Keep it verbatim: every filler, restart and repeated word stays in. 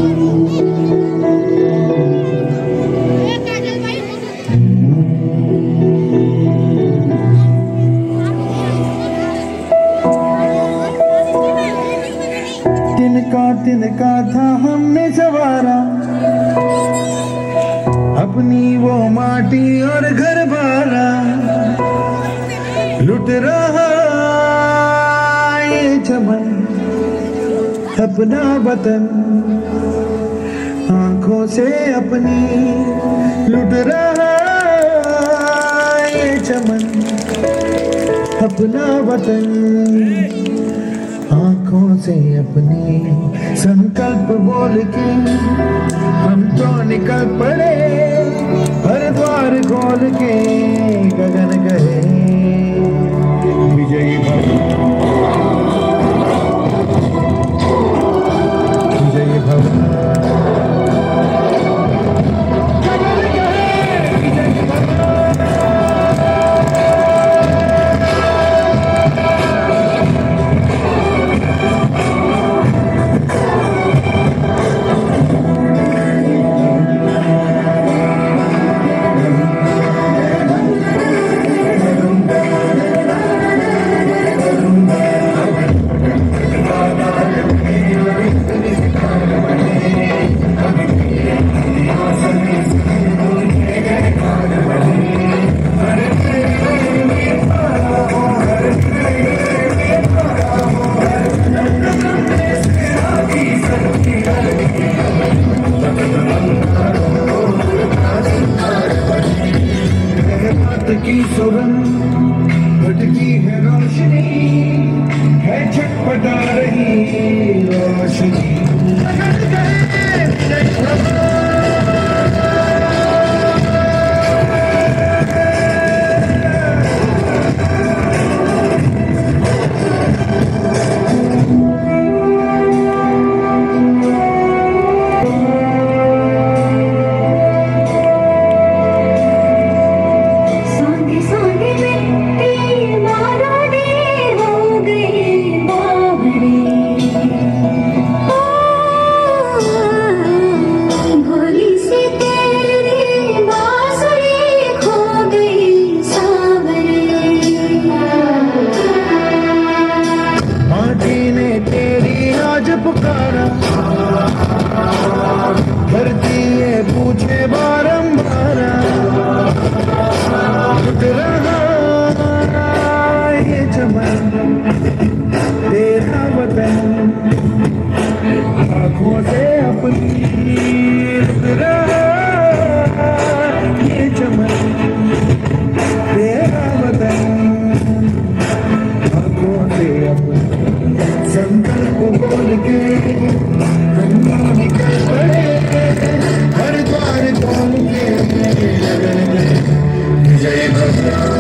तिनका तिनका था हमने सवारा, अपनी वो माटी और घर बारा। लुट रहा ये चमन अपना वतन, आंखों से अपनी लुट रहा ये चमन अपना वतन, आंखों से अपनी। संकल्प बोल के हम तो निकल पड़े, हर द्वार खोल के गगन गए विजयी भव, विजयी भव। की सुगंध भटकी है रोशनी, है छटपटा रही रोशनी। पुकारा धरती ये पूछे बारंबार, लुट रहा ये चमन तेरा वतन, आँखों से अपनी लुट रहा ये चमन तेरा वतन, आँखों से अपनी। संकल्प बोल के हम निकल पड़े, हर द्वार खोल के विजय भव।